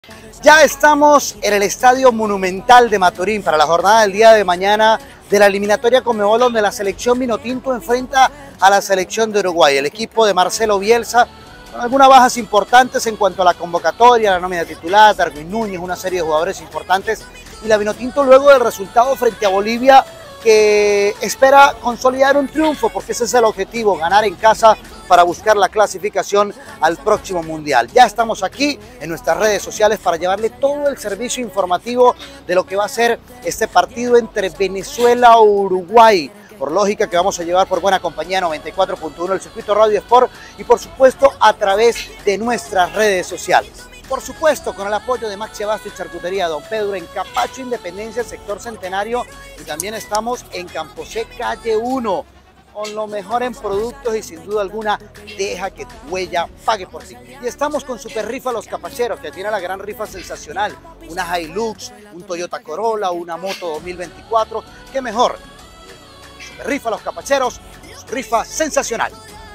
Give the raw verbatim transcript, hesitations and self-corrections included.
Ya estamos en el Estadio Monumental de Maturín para la jornada del día de mañana de la eliminatoria Conmebol, donde la selección Vinotinto enfrenta a la selección de Uruguay. El equipo de Marcelo Bielsa, con algunas bajas importantes en cuanto a la convocatoria, la nómina titular, Darwin Núñez, una serie de jugadores importantes, y la Vinotinto luego del resultado frente a Bolivia, que espera consolidar un triunfo, porque ese es el objetivo, ganar en casa para buscar la clasificación al próximo Mundial. Ya estamos aquí en nuestras redes sociales para llevarle todo el servicio informativo de lo que va a ser este partido entre Venezuela y Uruguay. Por lógica que vamos a llevar por buena compañía noventa y cuatro punto uno el Circuito Radio Sport y por supuesto a través de nuestras redes sociales. Por supuesto, con el apoyo de Maxi Abasto y Charcutería Don Pedro en Capacho Independencia, sector Centenario, y también estamos en Camposé, calle uno, con lo mejor en productos y sin duda alguna, deja que tu huella pague por ti. Y estamos con Super Rifa Los Capacheros, que tiene la gran rifa sensacional, una Hilux, un Toyota Corolla, una moto dos mil veinticuatro, ¿qué mejor? Super Rifa Los Capacheros, su rifa sensacional.